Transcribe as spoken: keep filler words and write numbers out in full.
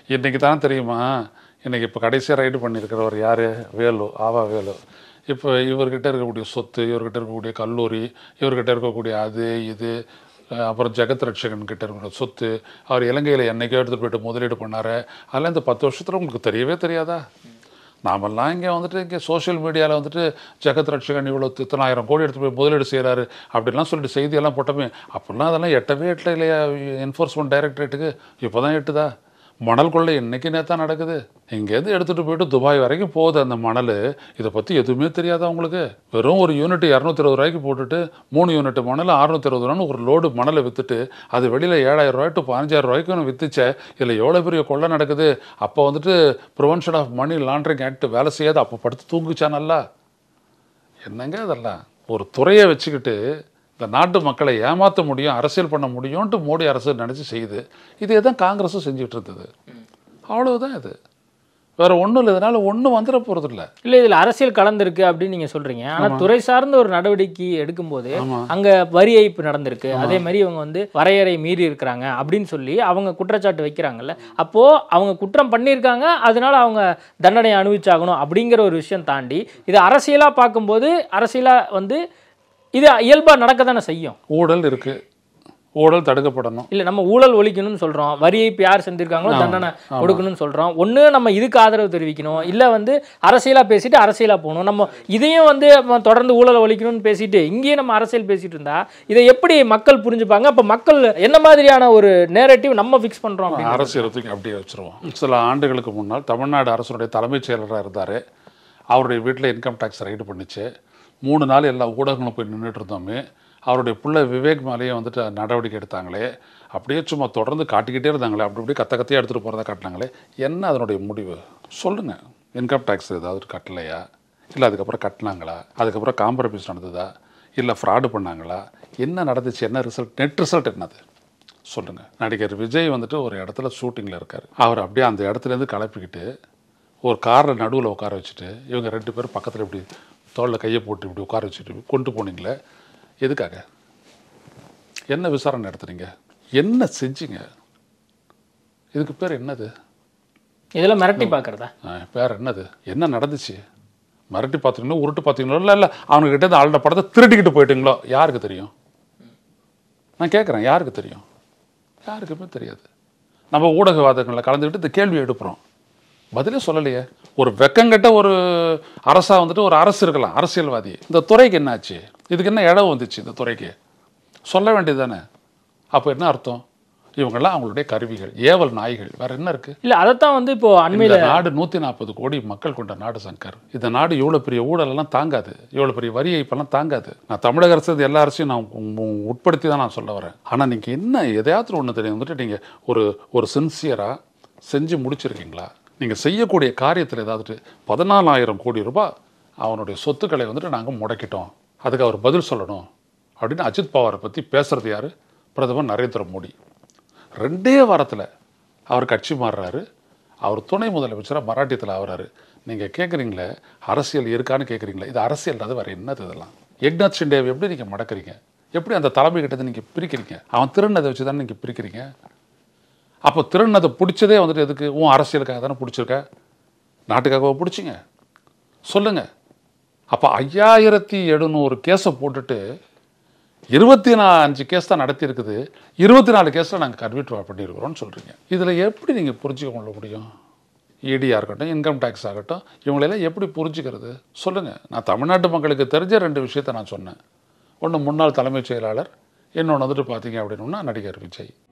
இன்றைக்கி தான் தெரியுமா, இன்றைக்கி இப்போ கடைசியாக ரைடு பண்ணியிருக்கிறவர் யார்? வேலு, ஆவா வேலு. இப்போ இவர்கிட்ட இருக்கக்கூடிய சொத்து, இவர்கிட்ட இருக்கக்கூடிய கல்லூரி, இவர்கிட்ட இருக்கக்கூடிய அது இது, அப்புறம் ஜெகத் ரட்சகன் கிட்ட இருக்கிற சொத்து, அவர் இலங்கையில் என்னைக்கோ எடுத்துகிட்டு போய்ட்டு முதலீடு பண்ணார். அதெல்லாம் இந்த பத்து வருஷத்தில் உங்களுக்கு தெரியவே தெரியாதா? நாமெல்லாம் இங்கே வந்துட்டு இங்கே சோஷியல் மீடியாவில் வந்துட்டு ஜெகத் ரட்சகன் இவ்வளோ இத்தனாயிரம் கோடி எடுத்து போய் முதலீடு செய்கிறாரு அப்படிலாம் சொல்லிட்டு செய்தியெல்லாம் போட்டோமே. அப்படிலாம் அதெல்லாம் எட்டவே எட்டல இல்லையா என்ஃபோர்ஸ்மெண்ட் டைரக்டரேட்டுக்கு? இப்போ தான் எட்டுதா? மணல் கொள்ளை இன்றைக்கி நேத்தான் நடக்குது. இங்கேருந்து எடுத்துகிட்டு போயிட்டு துபாய் வரைக்கும் போகுது அந்த மணல். இதை பற்றி எதுவுமே தெரியாதா உங்களுக்கு? வெறும் ஒரு யூனிட் இரநூத்தி இருபது ரூபாய்க்கு போட்டுட்டு மூணு யூனிட் மணல் அறுநூத்தி இருபது ரூபான்னு ஒரு லோடு மணலை விற்றுட்டு அது வெளியில் ஏழாயிரம் ரூபாய் டு பதினஞ்சாயிரம் ரூபாய்க்கு விற்றுச்சே. இதில் எவ்வளோ பெரிய கொள்ளை நடக்குது. அப்போ வந்துட்டு prevention of money laundering act வேலை செய்யாது. அப்போ படுத்து தூங்குச்சா நல்லா? என்னங்க அதெல்லாம்? ஒரு துறையை வச்சுக்கிட்டு இந்த நாட்டு மக்களை ஏமாற்ற முடியும், அரசியல் பண்ண முடியும்ன்ட்டு மோடி அரசு நினச்சி செய்யுது. இதே தான் காங்கிரஸும் செஞ்சுட்டு இருந்தது. அவ்வளவுதான். இது வேற ஒன்றும் இல்லை. இதனால ஒன்றும் வந்துட போகிறது இல்லை. இல்லை, இதில் அரசியல் கலந்துருக்கு அப்படின்னு நீங்கள் சொல்கிறீங்க. ஆனால் துறை சார்ந்த ஒரு நடவடிக்கை எடுக்கும்போது அங்கே வரி ஏய்ப்பு நடந்திருக்கு, அதே மாதிரி இவங்க வந்து வரையறை மீறி இருக்கிறாங்க அப்படின்னு சொல்லி அவங்க குற்றச்சாட்டு வைக்கிறாங்கல்ல. அப்போது அவங்க குற்றம் பண்ணியிருக்காங்க, அதனால அவங்க தண்டனை அனுபவிச்சாகணும் அப்படிங்கிற ஒரு விஷயம் தாண்டி இது அரசியலாக பார்க்கும்போது அரசியலாக வந்து இது இயல்பாக நடக்க தானே செய்யும். ஊழல் இருக்குது, ஊழல் தடுக்கப்படணும். இல்லை, நம்ம ஊழல் ஒழிக்கணும்னு சொல்கிறோம், வரி ஏய்ப்பு யார் செஞ்சுருக்காங்களோ தண்டனை கொடுக்கணும்னு சொல்கிறோம். ஒன்று நம்ம இதுக்கு ஆதரவு தெரிவிக்கணும், இல்லை வந்து அரசியலாக பேசிட்டு அரசியலாக போகணும். நம்ம இதையும் வந்து தொடர்ந்து ஊழல் ஒழிக்கணும்னு பேசிட்டு இங்கேயும் நம்ம அரசியல் பேசிட்டு இருந்தா இதை எப்படி மக்கள் புரிஞ்சுப்பாங்க? அப்போ மக்கள் என்ன மாதிரியான ஒரு நேரட்டிவ் நம்ம ஃபிக்ஸ் பண்ணுறோம்? அரசியலுக்கு அப்படியே வச்சுருவோம். சில ஆண்டுகளுக்கு முன்னால் தமிழ்நாடு அரசுடைய தலைமைச் செயலராக இருந்தார். அவருடைய வீட்டில் இன்கம் டேக்ஸ் ரைடு பண்ணிச்சு. மூணு நாள் எல்லா ஊடகங்களும் போய் நின்றுட்டு இருந்தோமே. அவருடைய பிள்ளை விவேக் மேலேயே வந்துட்டு நடவடிக்கை எடுத்தாங்களே. அப்படியே சும்மா தொடர்ந்து காட்டிக்கிட்டே இருந்தாங்களே. அப்படி இப்படி கத்த கத்தையாக எடுத்துகிட்டு போகிறதா காட்டினாங்களே. என்ன அதனுடைய முடிவு சொல்லுங்கள்? இன்கம் டேக்ஸ் ஏதாவது கட்டலையா? இல்லை அதுக்கப்புறம் கட்டினாங்களா? அதுக்கப்புறம் காம்ப்ரமைஸ் நடந்ததா? இல்லை ஃப்ராடு பண்ணாங்களா? என்ன நடந்துச்சு? என்ன ரிசல்ட்? நெட் ரிசல்ட் என்னது சொல்லுங்கள். நடிகர் விஜய் வந்துட்டு ஒரு இடத்துல ஷூட்டிங்கில் இருக்கார். அவர் அப்படியே அந்த இடத்துலேருந்து கிளப்பிக்கிட்டு ஒரு காரில் நடுவில் உட்கார வச்சுட்டு இவங்க ரெண்டு பேரும் பக்கத்தில் இப்படி தோளில் கையை போட்டு இப்படி உட்கார வச்சுட்டு கொண்டு போனீங்களே. எதுக்காக? என்ன விசாரணை நடத்துறீங்க? என்ன செஞ்சீங்க? இதுக்கு பேர் என்னது? இதெல்லாம் மிரட்டி பார்க்குறதா? பேர் என்னது? என்ன நடந்துச்சு? மிரட்டி பார்த்தீங்களோ, உருட்டு பார்த்தீங்களோ, இல்லை இல்லை அவனுக்கிட்ட இருந்து ஆள்ட படத்தை திருட்டிக்கிட்டு போயிட்டீங்களோ? யாருக்கு தெரியும்? நான் கேட்குறேன், யாருக்கு தெரியும்? யாருக்குமே தெரியாது. நம்ம ஊடகவாதங்களில் கலந்துக்கிட்டு இந்த கேள்வி எடுப்புறோம், பதிலே சொல்லலையே. ஒரு வெக்கங்கட்ட ஒரு அரசா வந்துட்டு ஒரு அரசு இருக்கலாம், அரசியல்வாதி. இந்த துறைக்கு என்னாச்சு? இதுக்கு என்ன இடம் வந்துச்சு? இந்த துறைக்கு சொல்ல வேண்டியது தானே. அப்போ என்ன அர்த்தம்? இவங்கெல்லாம் அவங்களுடைய கருவிகள், ஏவல் நாய்கள், வேற என்ன இருக்கு? இல்லை, அதைத்தான் வந்து இப்போ அண்மையில் நாடு நூற்றி நாற்பது கோடி மக்கள் கொண்ட நாடு சங்கர். இந்த நாடு இவ்வளோ பெரிய ஊழலெல்லாம் தாங்காது, இவ்வளோ பெரிய வரி ஏய்ப்பெல்லாம் தாங்காது. நான் தமிழக அரசு எல்லா அரசையும் நான் உட்படுத்தி தான் நான் சொல்ல வரேன். ஆனால் நீங்கள் என்ன எதையாவது ஒன்று தெரியும் வந்துட்டு நீங்கள் ஒரு ஒரு சின்சியராக செஞ்சு முடிச்சிருக்கீங்களா? நீங்கள் செய்யக்கூடிய காரியத்தில் ஏதாவது பதினாலாயிரம் கோடி ரூபாய் அவனுடைய சொத்துக்களை வந்துட்டு நாங்கள் முடக்கிட்டோம், அதுக்கு அவர் பதில் சொல்லணும் அப்படின்னு அஜித் பவாரை பற்றி பேசுகிறது யார்? பிரதமர் நரேந்திர மோடி. ரெண்டே வாரத்தில் அவர் கட்சி மாறுறாரு, அவர் துணை முதலமைச்சராக மராட்டியத்தில் ஆகிறாரு. நீங்கள் கேட்குறீங்களே அரசியல் இருக்கான்னு கேட்குறீங்களே, இது அரசியல் அது வேறு என்னது? இதெல்லாம் ஏக்நாத் ஷிண்டேவை எப்படி நீங்கள் மடக்கிறீங்க? எப்படி அந்த தலைமை கிட்டத்தை நீங்கள் பிரிக்கிறீங்க? அவன் திருநதை வச்சு தானே நீங்கள் பிரிக்கிறீங்க. அப்போ திருநதை பிடிச்சதே வந்துட்டு எதுக்கு? உன் அரசியலுக்காக தானே பிடிச்சிருக்க, நாட்டுக்காக பிடிச்சிங்க சொல்லுங்கள். அப்போ ஐயாயிரத்தி எழுநூறு கேஸை போட்டுட்டு இருபத்தி நா அஞ்சு கேஸ் தான் நடத்தி இருக்குது, இருபத்தி நாலு கேஸில் நாங்கள் கன்விட் பண்ணியிருக்கிறோம்னு சொல்கிறீங்க. இதில் எப்படி நீங்கள் புரிஞ்சுக்க கொள்ள முடியும்? இடியாக இருக்கட்டும், இன்கம் டேக்ஸ் ஆகட்டும், இவங்களெல்லாம் எப்படி புரிஞ்சுக்கிறது சொல்லுங்கள். நான் தமிழ்நாட்டு மக்களுக்கு தெரிஞ்ச ரெண்டு விஷயத்த நான் சொன்னேன். ஒன்று முன்னாள் தலைமைச் செயலாளர், இன்னொன்று வந்துட்டு பார்த்தீங்க அப்படின்னா நடிகர் விஜய்.